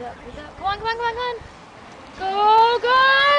up, he's up. Come on, come on, come on, come on. Go, go!